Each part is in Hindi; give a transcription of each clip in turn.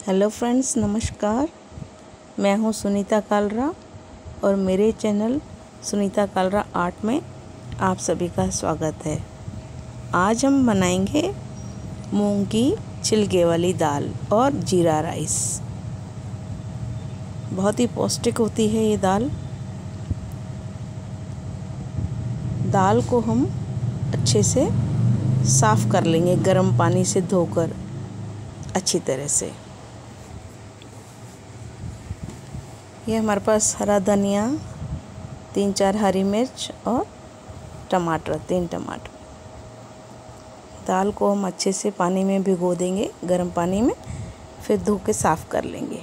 हेलो फ्रेंड्स, नमस्कार। मैं हूं सुनीता कालरा और मेरे चैनल सुनीता कालरा आर्ट में आप सभी का स्वागत है। आज हम बनाएंगे मूंग की छिलके वाली दाल और जीरा राइस। बहुत ही पौष्टिक होती है ये दाल। दाल को हम अच्छे से साफ़ कर लेंगे गर्म पानी से धोकर अच्छी तरह से। ये हमारे पास हरा धनिया, 3-4 हरी मिर्च और टमाटर, 3 टमाटर। दाल को हम अच्छे से पानी में भिगो देंगे, गर्म पानी में, फिर धो के साफ़ कर लेंगे।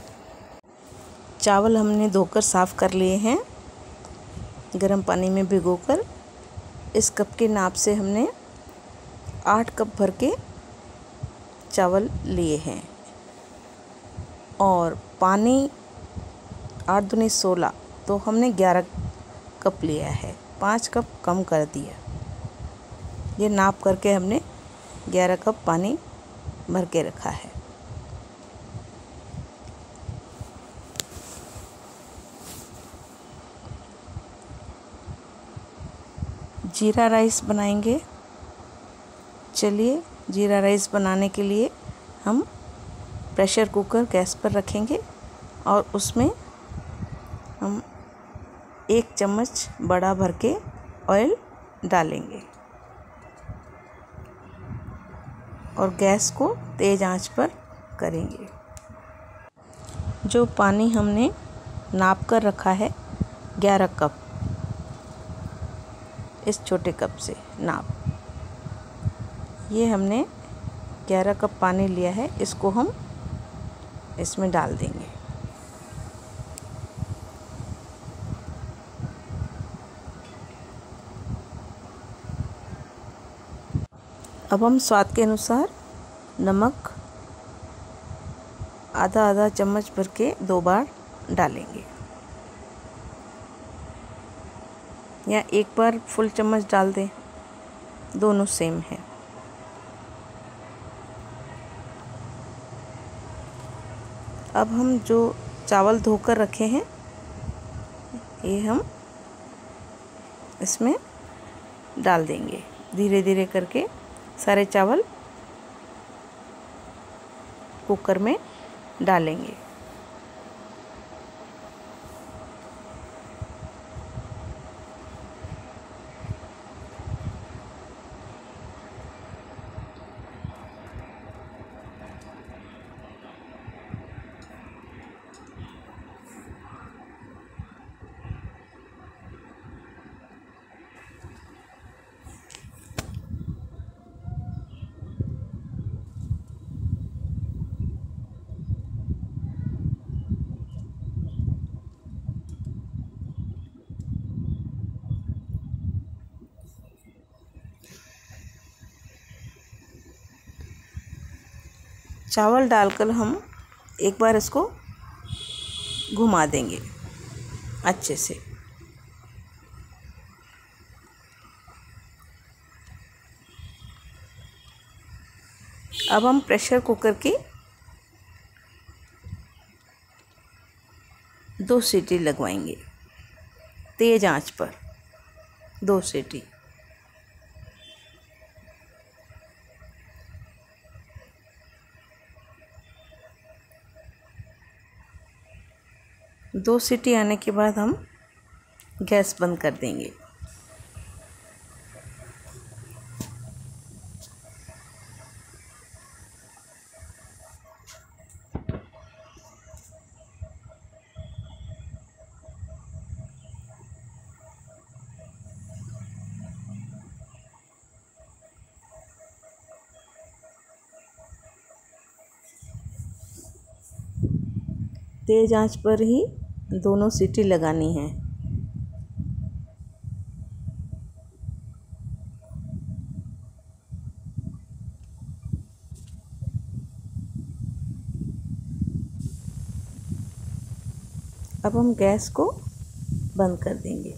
चावल हमने धोकर साफ़ कर लिए हैं गर्म पानी में भिगोकर। इस कप के नाप से हमने 8 कप भर के चावल लिए हैं और पानी 8 दूनी 16, तो हमने 11 कप लिया है, 5 कप कम कर दिया। ये नाप करके हमने 11 कप पानी भर के रखा है। जीरा राइस बनाएंगे। चलिए, जीरा राइस बनाने के लिए हम प्रेशर कुकर गैस पर रखेंगे और उसमें हम 1 चम्मच बड़ा भर के ऑयल डालेंगे और गैस को तेज़ आंच पर करेंगे। जो पानी हमने नाप कर रखा है 11 कप, इस छोटे कप से नाप, ये हमने 11 कप पानी लिया है। इसको हम इसमें डाल देंगे। अब हम स्वाद के अनुसार नमक आधा चम्मच भर के 2 बार डालेंगे, या 1 बार फुल चम्मच डाल दें, दोनों सेम है। अब हम जो चावल धोकर रखे हैं ये हम इसमें डाल देंगे। धीरे धीरे करके सारे चावल कुकर में डालेंगे। चावल डालकर हम एक बार इसको घुमा देंगे अच्छे से। अब हम प्रेशर कुकर की 2 सीटी लगवाएंगे, तेज़ आंच पर 2 सीटी। दो सीटी आने के बाद हम गैस बंद कर देंगे। तेज़ आंच पर ही दोनों सीटी लगानी है। अब हम गैस को बंद कर देंगे।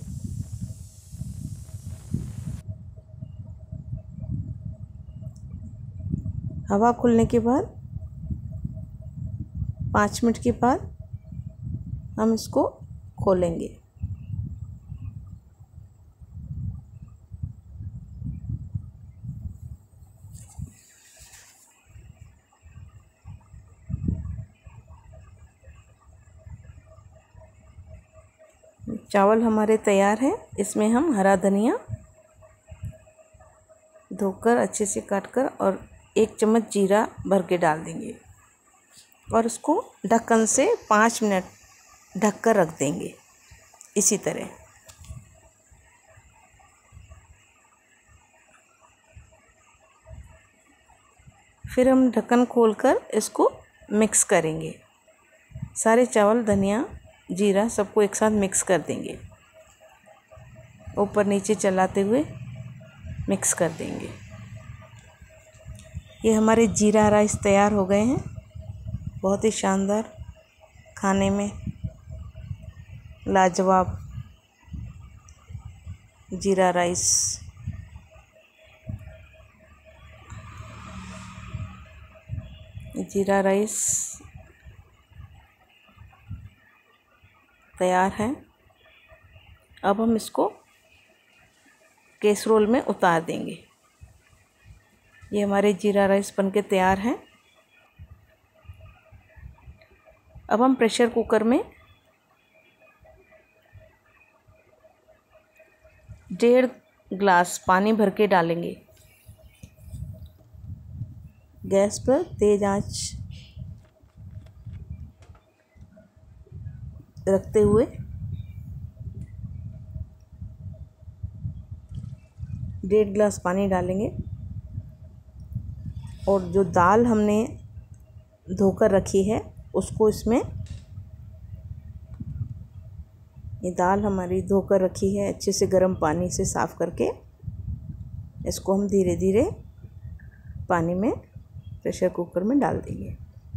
हवा खुलने के बाद 5 मिनट के बाद हम इसको खोलेंगे। चावल हमारे तैयार हैं। इसमें हम हरा धनिया धोकर अच्छे से काटकर और 1 चम्मच जीरा भर के डाल देंगे और उसको ढक्कन से 5 मिनट ढककर रख देंगे इसी तरह। फिर हम ढक्कन खोलकर इसको मिक्स करेंगे। सारे चावल, धनिया, जीरा सबको एक साथ मिक्स कर देंगे। ऊपर नीचे चलाते हुए मिक्स कर देंगे। ये हमारे जीरा राइस तैयार हो गए हैं। बहुत ही शानदार, खाने में लाजवाब जीरा राइस। जीरा राइस तैयार है। अब हम इसको कैसरोल में उतार देंगे। ये हमारे जीरा राइस बनके तैयार हैं। अब हम प्रेशर कुकर में 1.5 ग्लास पानी भर के डालेंगे। गैस पर तेज़ आंच रखते हुए 1.5 ग्लास पानी डालेंगे और जो दाल हमने धोकर रखी है उसको इसमें, ये दाल हमारी धोकर रखी है, अच्छे से गर्म पानी से साफ़ करके इसको हम धीरे धीरे पानी में प्रेशर कुकर में डाल देंगे।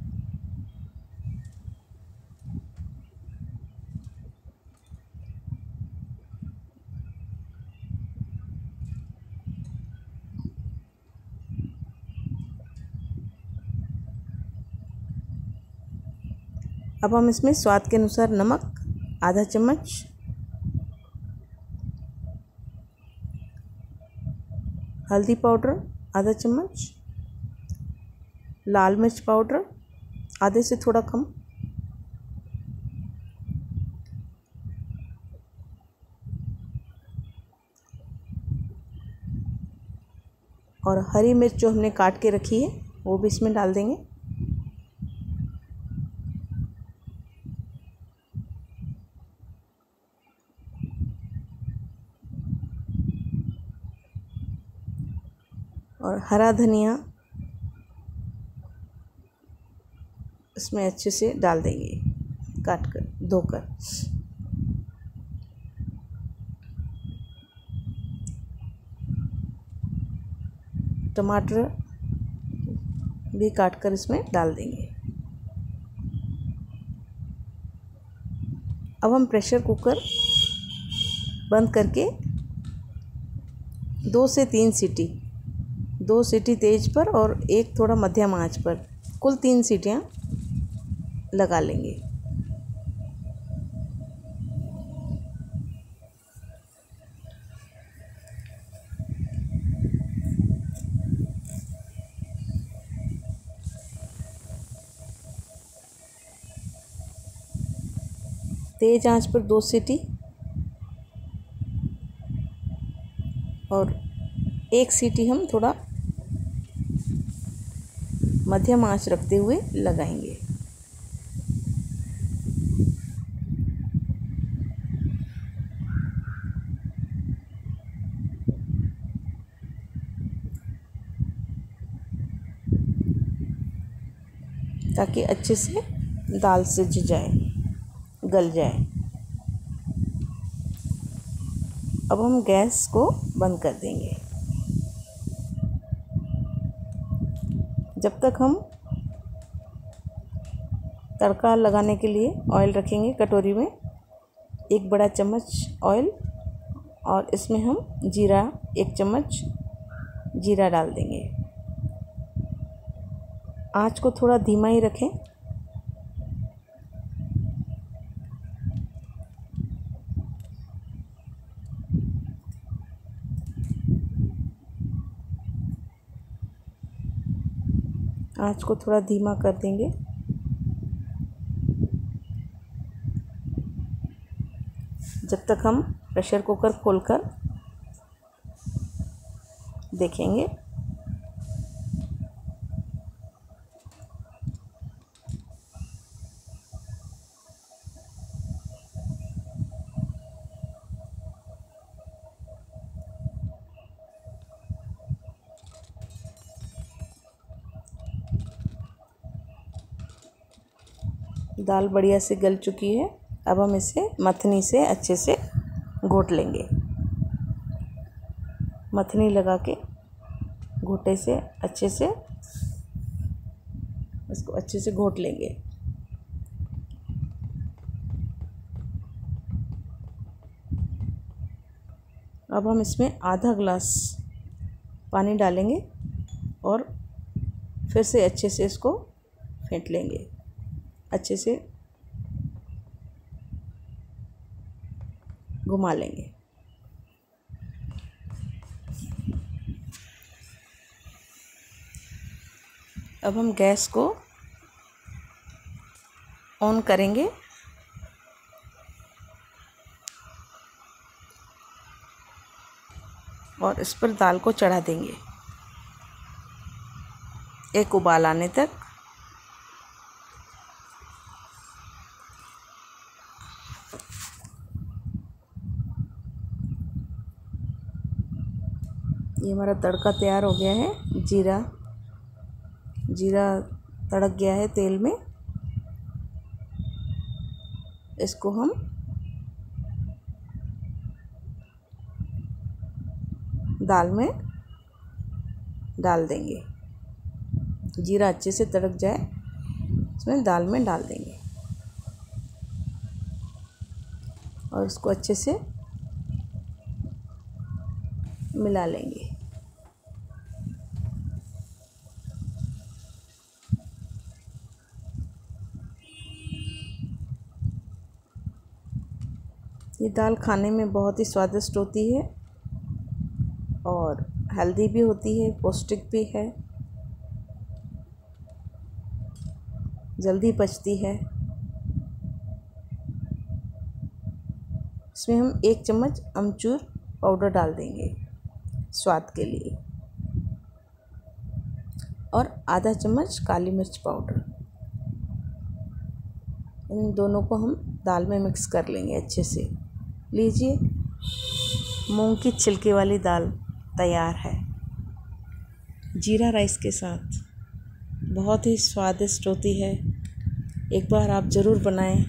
अब हम इसमें स्वाद के अनुसार नमक आधा चम्मच, हल्दी पाउडर आधा चम्मच, लाल मिर्च पाउडर आधे से थोड़ा कम, और हरी मिर्च जो हमने काट के रखी है वो भी इसमें डाल देंगे। और हरा धनिया इसमें अच्छे से डाल देंगे, काट कर धोकर। टमाटर भी काट कर इसमें डाल देंगे। अब हम प्रेशर कुकर बंद करके 2 से 3 सीटी, 2 सीटी तेज़ पर और 1 थोड़ा मध्यम आंच पर, कुल 3 सीटियां लगा लेंगे। तेज़ आंच पर 2 सीटी और 1 सीटी हम थोड़ा मध्यम आंच रखते हुए लगाएंगे। ताकि अच्छे से दाल सिज जाए, गल जाए। अब हम गैस को बंद कर देंगे। जब तक हम तड़का लगाने के लिए ऑयल रखेंगे कटोरी में, 1 बड़ा चम्मच ऑयल, और इसमें हम जीरा 1 चम्मच जीरा डाल देंगे। आँच को थोड़ा धीमा ही रखें आँच को थोड़ा धीमा कर देंगे। जब तक हम प्रेशर कुकर खोलकर देखेंगे। दाल बढ़िया से गल चुकी है। अब हम इसे मथनी से अच्छे से घोट लेंगे। मथनी लगा के घोटे से अच्छे से इसको अच्छे से घोट लेंगे। अब हम इसमें आधा ग्लास पानी डालेंगे और फिर से अच्छे से इसको फेंट लेंगे। अच्छे से घुमा लेंगे। अब हम गैस को ऑन करेंगे और इस पर दाल को चढ़ा देंगे एक उबाल आने तक। ये हमारा तड़का तैयार हो गया है। जीरा तड़क गया है तेल में। इसको हम दाल में डाल देंगे। जीरा अच्छे से तड़क जाए इसमें दाल में डाल देंगे और इसको अच्छे से मिला लेंगे। ये दाल खाने में बहुत ही स्वादिष्ट होती है और हेल्दी भी होती है, पौष्टिक भी है, जल्दी पचती है। इसमें हम 1 चम्मच अमचूर पाउडर डाल देंगे स्वाद के लिए और आधा चम्मच काली मिर्च पाउडर। इन दोनों को हम दाल में मिक्स कर लेंगे अच्छे से। लीजिए, मूंग की छिलके वाली दाल तैयार है जीरा राइस के साथ। बहुत ही स्वादिष्ट होती है। एक बार आप ज़रूर बनाएं।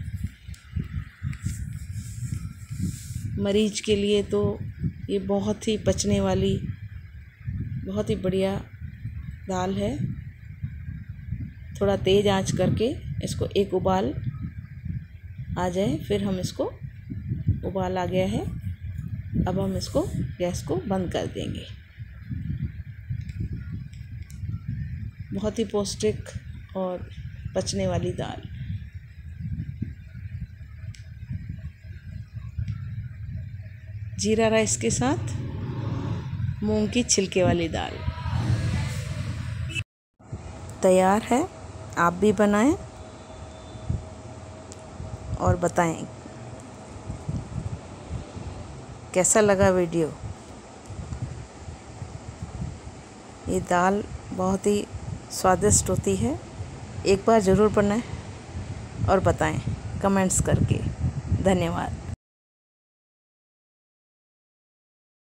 मरीज के लिए तो ये बहुत ही पचने वाली बहुत ही बढ़िया दाल है। थोड़ा तेज़ आंच करके इसको एक उबाल आ जाए, फिर हम इसको उबाल आ गया है। अब हम इसको गैस को बंद कर देंगे। बहुत ही पौष्टिक और पचने वाली दाल। जीरा राइस के साथ मूंग की छिलके वाली दाल तैयार है। आप भी बनाएं और बताएं कैसा लगा वीडियो। ये दाल बहुत ही स्वादिष्ट होती है। एक बार ज़रूर बनाएं और बताएं कमेंट्स करके। धन्यवाद।